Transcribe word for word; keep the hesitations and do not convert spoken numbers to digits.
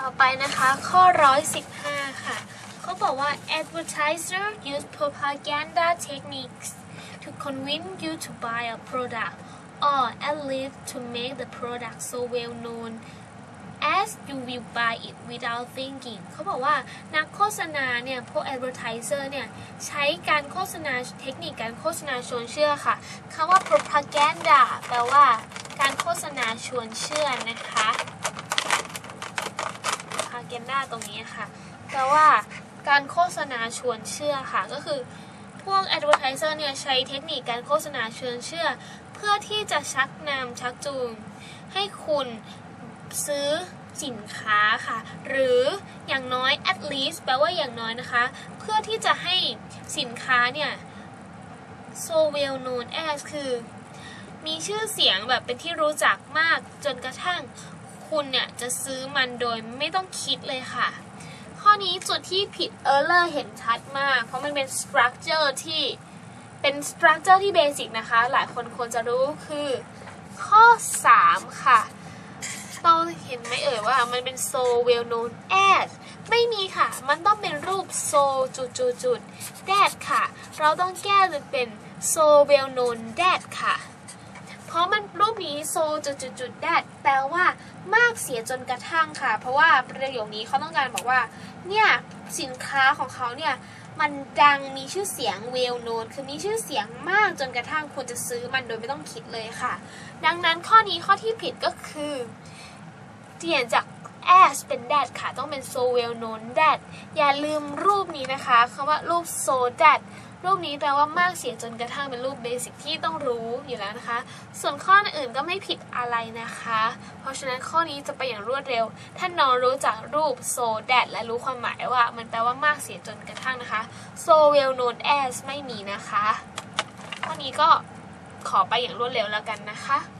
อไปนะคะข้อหนึ่งร้อยสิบห้าค่ะเขาบอกว่า advertiser use propaganda techniques to convince you to buy a product or at least to make the product so well known as you will buy it without thinking เขาบอกว่านักโฆษณาเนี่ยพวก advertiser เนี่ยใช้การโฆษณาเทคนิคการโฆษณาชวนเชื่อค่ะคำว่า propaganda แปลว่าการโฆษณาชวนเชื่อนะคะ propaganda ตรงนี้ค่ะแปลว่าการโฆษณาชวนเชื่อค่ะก็คือพวก advertiser เนี่ยใช้เทคนิคการโฆษณาชวนเชื่อเพื่อที่จะชักนำชักจูงให้คุณซื้อสินค้าค่ะหรืออย่างน้อย at least แปลว่าอย่างน้อยนะคะเพื่อที่จะให้สินค้าเนี่ย so well known as คือมีชื่อเสียงแบบเป็นที่รู้จักมากจนกระทั่งคุณเนี่ยจะซื้อมันโดยไม่ต้องคิดเลยค่ะข้อนี้จุดที่ผิด error เห็นชัดมากเพราะมันเป็น structure ที่เป็น structure ที่ basic นะคะหลายคนควรจะรู้คือข้อสามค่ะเราเห็นไหมเอ่ยว่ามันเป็น so well known as ไม่มีค่ะมันต้องเป็นรูป so จุดจุดจุด that ค่ะเราต้องแก้เป็น so well known that ค่ะเพราะมันรูปนี้ so จุดจุดจุด that แปลว่ามากเสียจนกระทั่งค่ะเพราะว่าประโยคนี้เขาต้องการบอกว่าเนี่ยสินค้าของเขาเนี่ยมันดังมีชื่อเสียง well known คือมีชื่อเสียงมากจนกระทั่งคุณจะซื้อมันโดยไม่ต้องคิดเลยค่ะดังนั้นข้อนี้ข้อที่ผิดก็คือเปลี่ยนจาก as เป็น that ค่ะต้องเป็น so well known that อย่าลืมรูปนี้นะคะคำว่ารูป so that รูปนี้แปลว่ามากเสียจนกระทั่งเป็นรูปเบสิกที่ต้องรู้อยู่แล้วนะคะส่วนข้ออื่นก็ไม่ผิดอะไรนะคะเพราะฉะนั้นข้อนี้จะไปอย่างรวดเร็วถ้าน้องรู้จักรูป so that และรู้ความหมายว่ามันแปลว่ามากเสียจนกระทั่งนะคะ so well known as ไม่มีนะคะข้อนี้ก็ขอไปอย่างรวดเร็วแล้วกันนะคะ